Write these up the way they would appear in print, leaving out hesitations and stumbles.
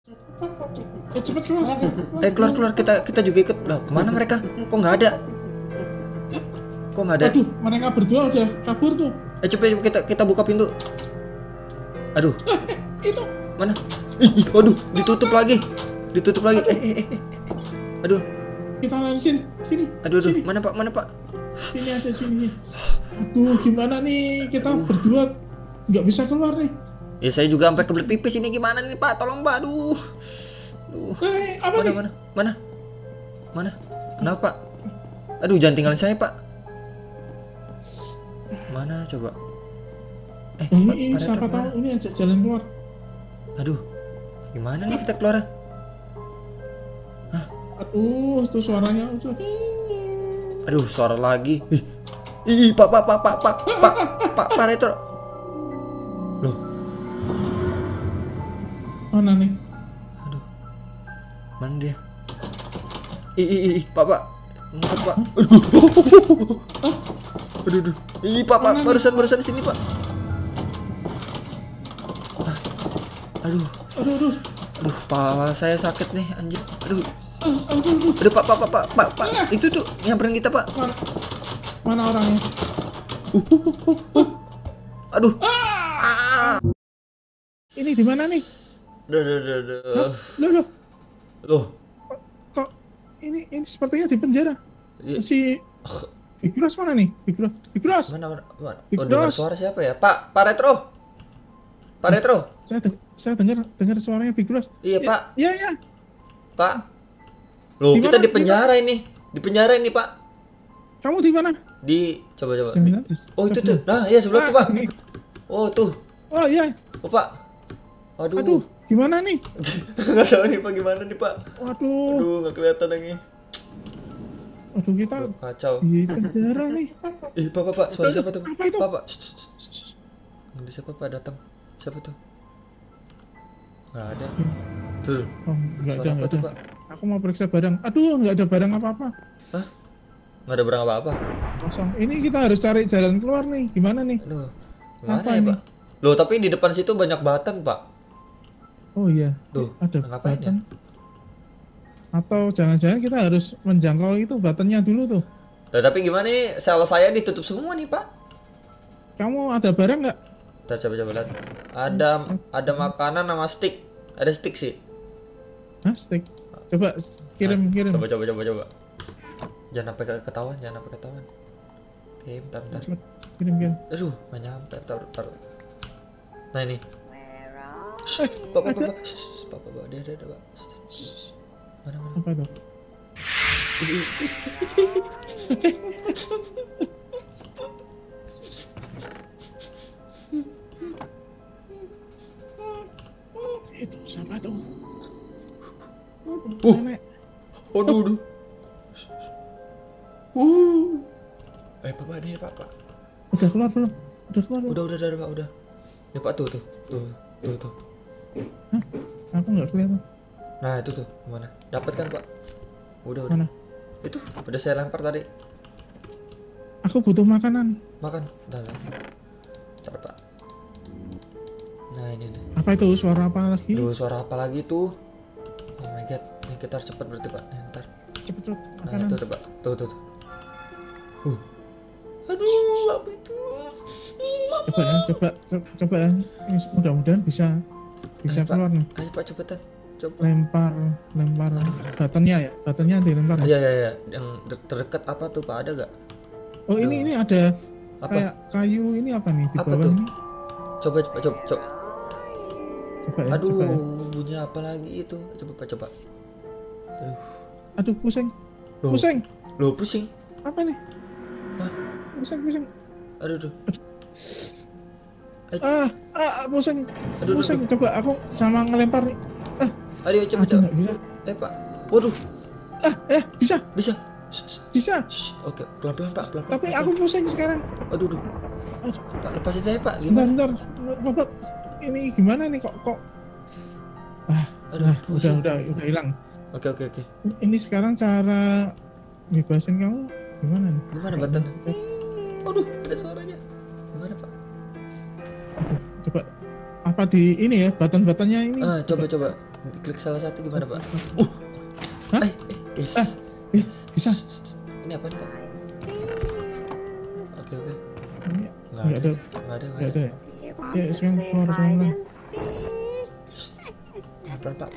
Cepet keluar. Keluar kita juga ikut. Lah, kemana mereka? Kok nggak ada? Kok nggak ada? Aduh, mereka berdua udah kabur tuh. Coba kita buka pintu. Aduh, Itu. mana? Aduh, ditutup lagi. Aduh, Kita lari sini. aduh, Sini. mana Pak? Sini aja sini. Aduh, gimana nih kita berdua nggak bisa keluar nih. Ya saya juga sampai kebelet pipis ini gimana nih Pak? Tolong Pak, aduh. Apa nih? Mana? Kenapa? Aduh, jangan tinggalin saya Pak. Mana coba? Ini Pak siapa Retro tahu mana? ini aja jalan keluar. Aduh, gimana nih kita keluar? Aduh, tuh suaranya tuh. Aduh, suara lagi. Pak Retro. Loh, Mana nih? aduh. Mana dia? Pak. Enggak, Pak. Aduh. Pak, Mana nih? barusan di sini, Pak. Aduh, Aduh. kepala saya sakit nih, anjir. Aduh, Aduh. Pak. Itu tuh nyamperin kita, Pak. Mana orangnya? Aduh. Ini di mana nih? Duh. Loh. Loh. Kok ini sepertinya di penjara. Iya. Si Big Bros mana nih? Big Bros. Mana? Big Oh, dengar Bros. suara siapa ya? Pak Retro. Pak Retro. Saya dengar suaranya Big Bros. Iya, Pak. Iya. Pak. Loh, Di kita mana? di penjara ini. Di penjara ini, Pak. Kamu di mana? Coba. Jangan Oh, itu tuh. Nah, iya sebelah tuh, Pak. Ini. Oh, tuh. Oh iya. Oh, Pak. Aduh, gimana nih? Nggak tahu nih, Pak, gimana nih, Pak. Waduh. Aduh, nggak kelihatan lagi. Aduh, kita Aduh, kacau. di penjara nih. Pak, suara siapa tuh? Apa itu? Pak. Shh. Ada siapa, Pak, datang? Siapa tuh? Nggak ada. Tuh. Oh, nggak Suara apa ada. tuh, Pak? Aku mau periksa barang. Aduh, nggak ada barang apa-apa. Hah? Nggak ada barang apa-apa? Kosong. Ini kita harus cari jalan keluar nih. Gimana nih? Aduh, gimana Apa ya, ini? Pak? Loh, tapi di depan situ banyak batan, Pak. Oh iya. Tuh, Ada ngapain ya? button. Atau jangan-jangan kita harus menjangkau itu buttonnya dulu tuh. Nah, tapi gimana nih? Sel saya ditutup semua nih, Pak. Kamu ada barang nggak? Ntar coba lihat. Ada makanan sama stick. Ada stick sih. Hah, stick. Coba kirim. Coba. Jangan sampai ketahuan. Oke, bentar. Cepet, kirim. Aduh, nggak nyampe. Taruh. Nah, ini. Pak. Dia, Pak. Mana? Apa tuh? Itu siapa tuh? Nenek. Aduh. Pak, dia, Pak. Udah keluar belum? Udah, Pak, udah. Ya, Pak, tuh. Hah? Aku nggak kelihatan. Nah, itu tuh, mana? Dapat kan, Pak? Udah. Mana? Itu, udah saya lempar tadi. Aku butuh makanan. Makan. Bentar, Pak. Nah, ini nih. Apa itu? Suara apa lagi? Duh, suara apa lagi tuh? Oh my god. Ini kita harus cepat berarti, Pak. Nih, ntar. Cepet Nah, makanan. itu, Pak. Tuh. Aduh, apa itu? Coba ya. Ini mudah-mudahan bisa Ayo, Pak. keluar nih. Ayo, Pak, cepetan. Coba. Lempar buttonnya ya. Buttonnya dilempar ya. Iya. Yang terdekat apa tuh, Pak? Ada gak? Oh, ini ada Apa? kayak kayu ini apa nih di Apa bawah tuh? ini? Coba. Coba ya. Aduh, Coba ya. bunyi apa lagi itu? Coba, Pak, coba. Aduh, pusing. Loh. Pusing. Loh, pusing. Apa nih? Hah? Pusing. Aduh. Pusing. Aduh. Pusing. Coba aku sama ngelempar nih. Aduh, coba. Nggak bisa. Pak. Waduh. Bisa. Shh. Bisa. Oke, pelan-pelan, Pak. Pelan-pelan. Tapi aku pusing sekarang. Aduh. Aduh. Pak, lepasin saya, Pak. Gimana? Bentar. Bapak, ini gimana nih kok? Aduh, Udah hilang. Oke. Ini sekarang cara bebasin kamu gimana nih? Gimana, Batan? Aduh, ada suaranya. Gimana, Pak? Coba apa di ini ya button-buttonnya ini? Coba. Klik salah satu gimana pak? Hah? Yes. Bisa. Ini apa nih pak? Oke. Ini Nggak nggak ada. Nggak Ya, sekarang keluar. Pelan pak.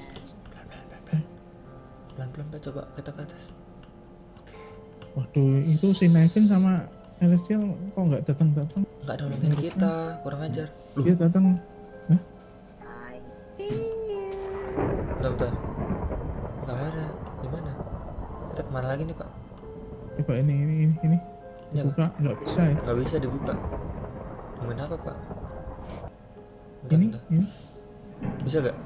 Pelan pak, coba kita ke atas. Waduh, itu si Nevin sama Celestial kok nggak datang? Nggak nolongin kita, kurang ajar. Dia datang. Bentar. Nggak ada. Gimana? Kita kemana lagi nih pak? Coba ini. Ini Buka, nggak bisa ya? Nggak bisa dibuka. Gimana apa pak? Ini. Bisa gak?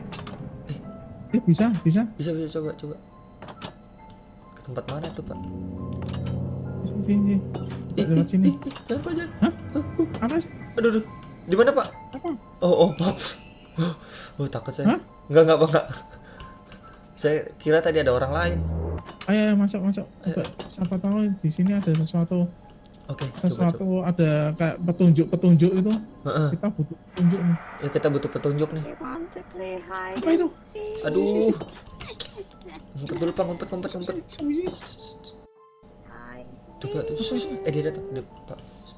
Bisa. Bisa coba. Ke tempat mana tuh pak? Sini. Lewat sini. Jangan. Hah? Apa? Aduh. Di mana pak? Apa? Oh, takut saya. Hah? Enggak pak. Saya kira tadi ada orang lain. Ayo masuk. Coba, siapa tahu di sini ada sesuatu. Oke. Sesuatu ada kayak petunjuk itu. Kita butuh petunjuk nih. Ya kita butuh petunjuk nih. Apa itu? Aduh. Ngumpet dulu pak, ngumpet. Sembunyi. Coba tuh. Dia datang, pak.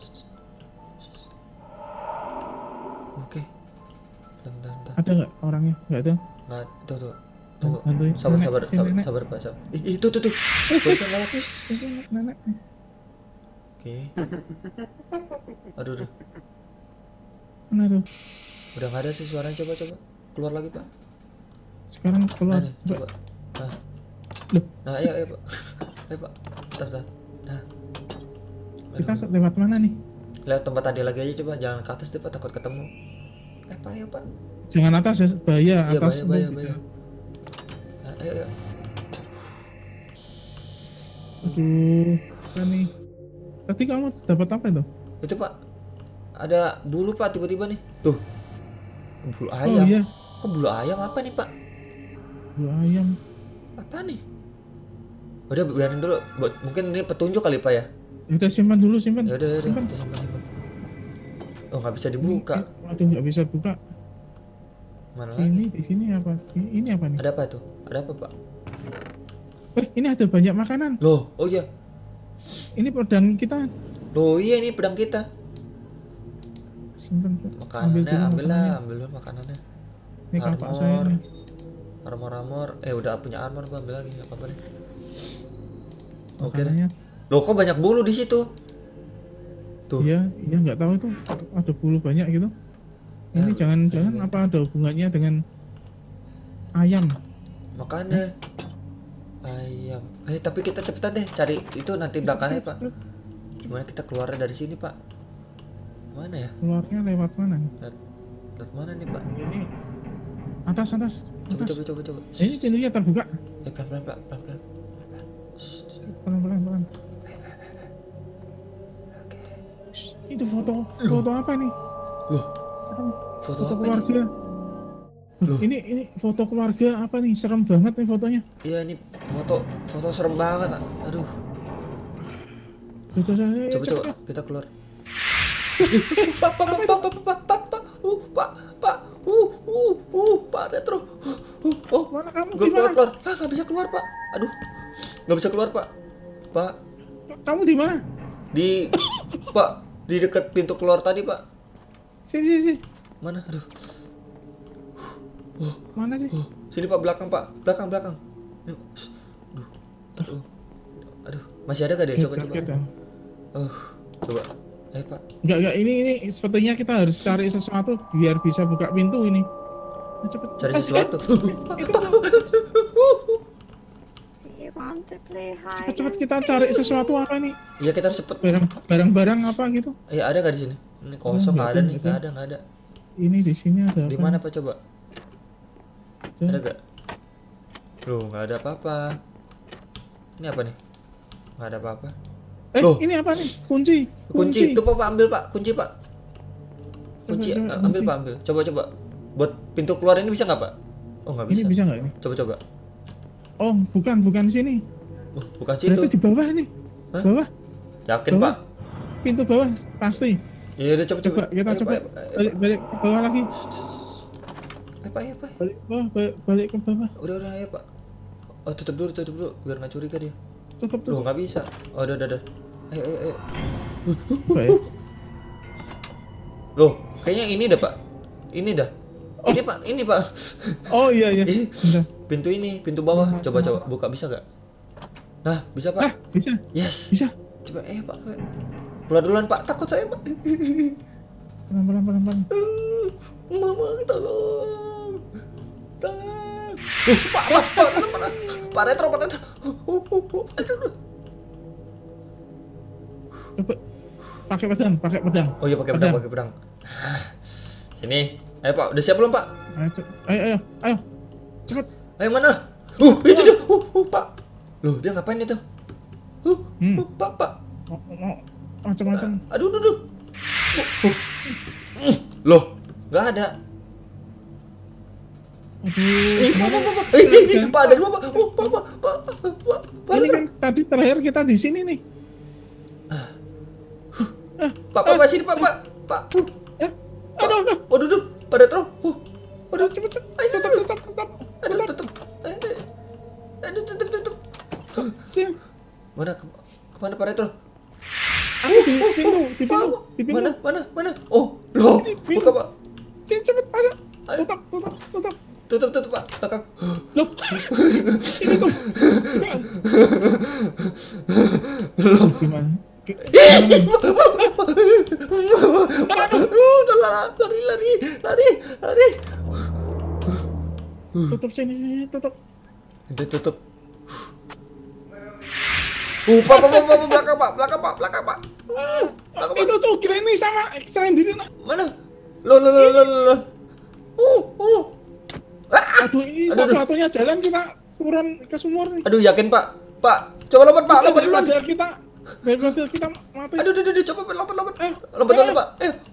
Oke. Bentar. Ada nggak orangnya? Nggak ada. Nggak, tuh. Bantuin. Sabar pak. Itu. Barusan lewat. Nenek. Oke. Aduh. Mana tuh? Udah nggak ada sih suaranya, coba. Keluar lagi pak. Sekarang keluar. Nah, coba. Loh. Nah, ayo pak. Ayo pak. Bentar. Nah. Kita lewat mana nih? Lewat tempat tadi lagi aja coba, jangan ke atas deh pak, takut ketemu. Pak, ayo pak. Jangan atas ya, bahaya. Iya, Atas bahaya. Nah, Ayo. Aduh, kan nih. Tadi kamu dapat apa itu? Itu pak, ada bulu pak tiba-tiba nih. Tuh, bulu Oh ayam. iya, Kok bulu ayam apa nih pak? bulu ayam. Apa nih? Udah biarin dulu, mungkin ini petunjuk kali pak ya. Udah simpan dulu. Ya udah, Simpan. kita simpan. Oh nggak bisa dibuka. Waduh, nggak bisa buka. Mana Sini, lagi? di sini apa? Ini apa nih? Ada apa tuh? Ada apa pak? Ini ada banyak makanan. Loh, oh iya. Ini pedang kita. Loh iya, ini pedang kita. Simpan. Makanannya ambil dulu makanannya. Ini kakak saya nih. Armor. Udah punya armor, gua ambil lagi, nggak apa-apa deh. Oke deh. Makanannya. Loh kok banyak bulu di situ? Tuh. Iya nggak tahu itu ada bulu banyak gitu. Ini jangan apa ada hubungannya dengan ayam? Makanya ayam. Tapi kita cepetan deh cari itu nanti belakangnya pak. Gimana kita keluarnya dari sini pak? Mana ya? Keluarnya lewat mana? Lewat mana nih pak? Ini atas. Coba. Ini pintunya terbuka. Pelan. Pelan. Itu foto apa nih? Loh, Serem. foto apa keluarga. Loh. Ini foto keluarga apa nih? Serem banget nih fotonya. Iya, ini foto serem banget. Aduh. Coba kita keluar. Pak Retro. Mana kamu? Gue Di mana? keluar. Nggak bisa keluar pak. Aduh, nggak bisa keluar pak. Pak, Kamu di mana? di dekat pintu keluar tadi pak. Sini. Mana? Aduh. Mana sih? Sini pak, belakang pak, belakang. Aduh, masih ada gak deh? Coba. Coba. Pak. Enggak, ini sepertinya kita harus cari sesuatu biar bisa buka pintu ini. Cepet. Cari sesuatu. Cepet kita cari sesuatu apa nih? Iya, kita harus cepet. Barang-barang apa gitu? Iya, ada gak di sini? Ini kosong, nggak ada nih, nggak ada. Ini di sini ada. Di mana pak coba? Ada gak? Loh, nggak ada apa-apa. Ini apa nih? Nggak ada apa-apa. Loh. Ini apa nih? Kunci. Itu pak, ambil pak, kunci pak. Kunci, Coba, ambil pak, ambil. Coba. Buat pintu keluar ini bisa nggak pak? Oh nggak bisa. Ini bisa nggak ini? Coba. Oh bukan sini. Oh, bukan situ. Berarti di bawah nih. Hah? Bawah. Yakin Bawah. pak? Pintu bawah pasti. Iya udah coba. Kita coba balik bawah lagi. Pak, ayo Pak. Balik ke bawah, balik ke bawah. Udah ayo Pak. Oh tutup dulu, biar nggak curiga dia. Tutup, Loh tutup. nggak bisa. Oh udah. Ayo. Apa ya? Loh, kayaknya ini dah Pak. Ini dah. Ini Pak. Oh iya. Ih, Bentar. pintu bawah. Sama. Coba buka, bisa gak? Nah, bisa Pak. Ah, bisa. Yes. Bisa. Coba Pak. Keluar duluan Pak, takut saya Pak. Pelan. Mama tolong. Pak Retro. Coba pakai pedang. Oh iya pakai pedang. Sini. Ayo Pak, udah siap belum Pak? Ayo. Cepet. Ayo mana? Itu dia. Pak. Loh, dia ngapain itu? Pak. Mau macam-macam. Aduh. Loh, nggak ada. Aduh. Pak, ada dua Pak. Pak. Ini kan tadi terakhir kita di sini nih. Pak, sini Pak. Aduh. Aduh, Pak Retro. Aduh, cepet. Tutup. Aduh, tutup. Sini. Mana kemana Pak Retro? Di pintu. Mana? Oh, loh, Sini, pintu. buka Pak. Sini cepet masuk. Ayo. Tutup. Tutup Pak. Belakang. Loh. Ini tuh. Gimana? Lari. Tutup sini, tutup. Udah tutup. Pak, belakang Pak. Itu tuh kira ini sama ekstrain diri nak. Mana? Loh. Aduh, ini satu-satunya jalan kita turun ke sumur nih. Aduh, yakin Pak. Coba lompat Pak, lompat duluan. Daripada kita mati. Aduh, coba lompat. Ayo. Lompat Pak. Ayo.